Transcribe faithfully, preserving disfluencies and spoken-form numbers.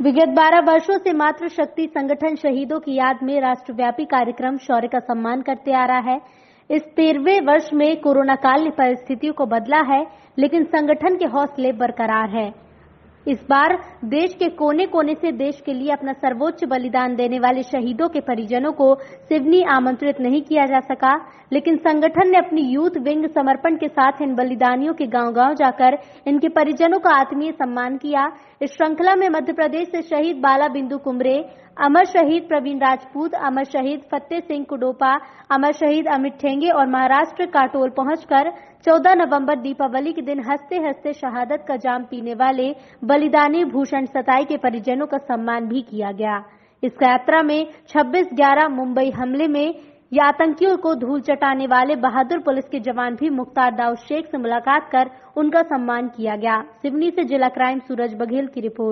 विगत बारह वर्षों से मातृशक्ति संगठन शहीदों की याद में राष्ट्रव्यापी कार्यक्रम शौर्य का सम्मान करते आ रहा है। इस तेरहवें वर्ष में कोरोना काल ने परिस्थितियों को बदला है, लेकिन संगठन के हौसले बरकरार है। इस बार देश के कोने कोने से देश के लिए अपना सर्वोच्च बलिदान देने वाले शहीदों के परिजनों को सिवनी आमंत्रित नहीं किया जा सका, लेकिन संगठन ने अपनी यूथ विंग समर्पण के साथ इन बलिदानियों के गांव-गांव जाकर इनके परिजनों का आत्मीय सम्मान किया। इस श्रृंखला में मध्य प्रदेश से शहीद बाला बिंदु कुमरे, अमर शहीद प्रवीण राजपूत, अमर शहीद फतेह सिंह कुडोपा, अमर शहीद अमित ठेंगे और महाराष्ट्र काटोल पहुंचकर चौदह नवंबर दीपावली के दिन हंसते हंसते शहादत का जाम पीने वाले बलिदानी भूषण सताई के परिजनों का सम्मान भी किया गया। इस यात्रा में छब्बीस ग्यारह मुंबई हमले में या आतंकियों को धूल चटाने वाले बहादुर पुलिस के जवान भी मुख्तार दाऊद शेख से मुलाकात कर उनका सम्मान किया गया। सिवनी से जिला क्राइम सूरज बघेल की रिपोर्ट।